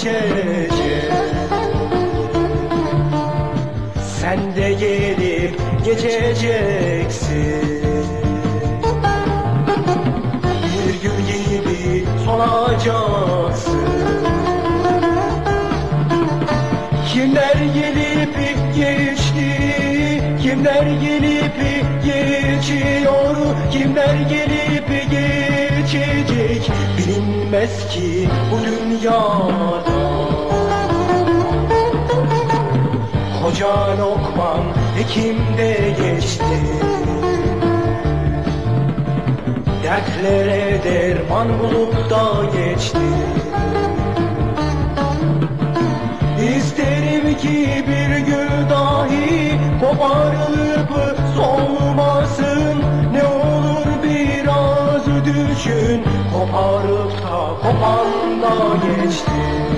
geçecek. Sen de gelip geçeceksin. Bir gül gibi solacaksın. Kimler gelip geçti, kimler gelip geçiyor, kimler gelip geçecek bilinmez ki bu dünyada. Koca Lokman Hekim de geçti, dertlere derman bulup da geçti. İsterim ki bir gün dahi koparılıp solmasın. Ne olur biraz düşün, koparıp da kopan da geçti.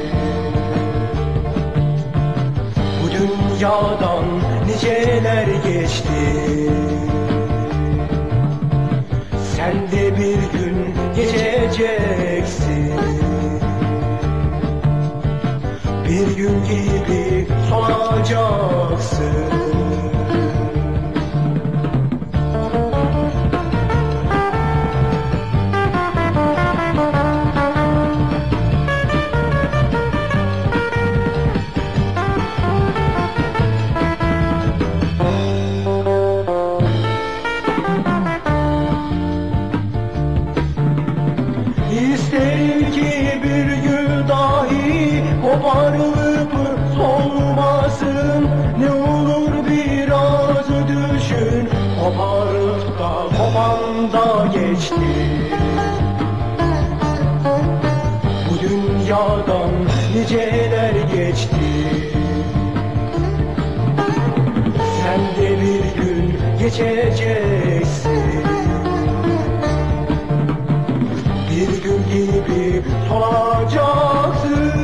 Bu dünyadan niceler geçti. Sen de bir gün geçeceksin. Bir gün gibi solacaksın. İsterim ki bir gün dahi koparılıp solmasın. Ne olur biraz düşün, koparıp da kopan da geçti. Bu dünyadan niceler geçti. Sen de bir gün geçeceksin. Bir gün gibi solacaksın.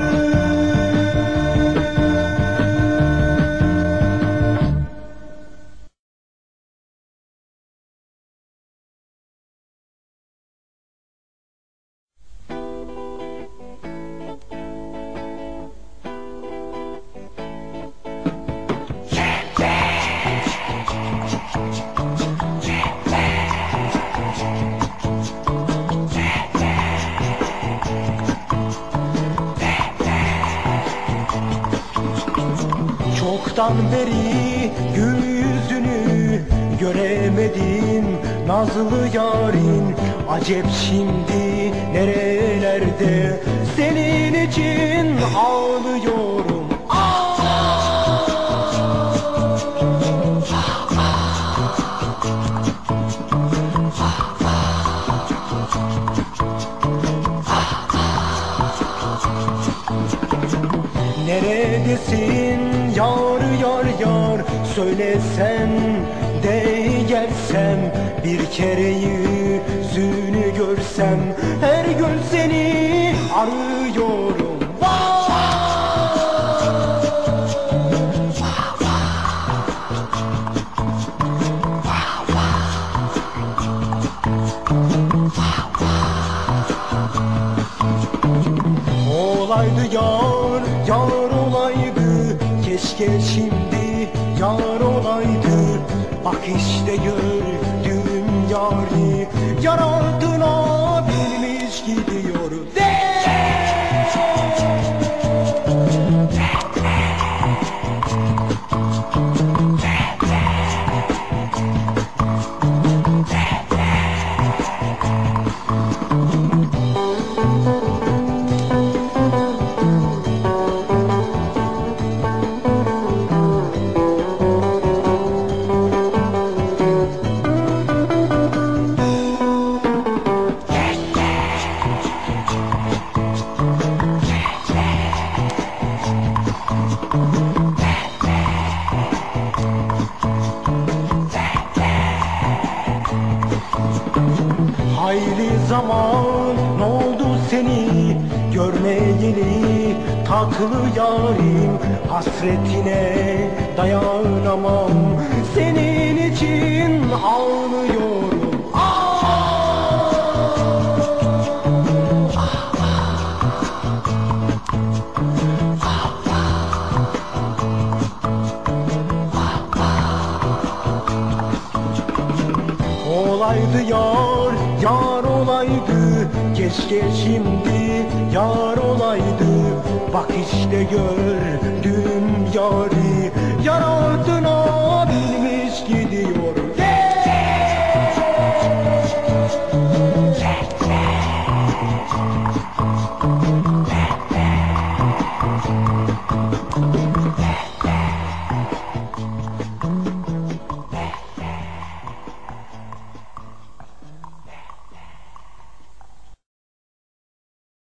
Çoktan beri gül yüzünü göremedim nazlı yarin. Acep şimdi nerelerde, senin için ağlıyorum. Neredesin yar yar yar, söylesen de gelsem. Bir kere yüzünü görsem, her gün seni arıyorum. Olaydı yar, yar olaydı. Keşke şimdi yar olaydı. Bak işte gördüm yari, yar ardına binmiş gidiyor. Hayli zaman oldu seni görmeyeli, tatlı yarim. Hasretine dayanamam, senin için ağlıyorum. olaydı yar, yar olaydı. Keşke şimdi yar olaydı. Bak işte gördüm yari, yar ardına